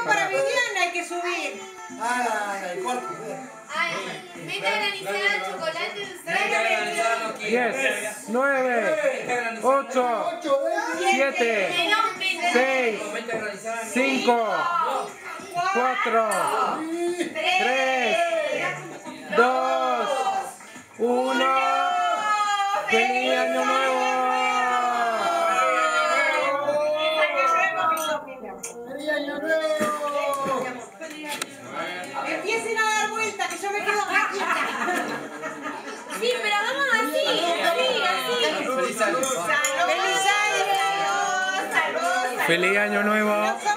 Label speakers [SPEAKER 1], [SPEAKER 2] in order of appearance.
[SPEAKER 1] para Viviana hay que subir.
[SPEAKER 2] Ay, corto.
[SPEAKER 3] Meta granizada, chocolate, dulce.
[SPEAKER 4] 10, 9, 8, 7, 6, 5, 4, 3, 2, 1. ¡Feliz Año Nuevo!
[SPEAKER 2] ¡Feliz Año Nuevo!
[SPEAKER 1] Empiecen a dar vueltas, que yo me quedo quieta.
[SPEAKER 3] Sí, pero vamos así, así.
[SPEAKER 2] ¡Feliz Año!
[SPEAKER 1] ¡Feliz año! ¡Salud!
[SPEAKER 4] ¡Feliz Año Nuevo!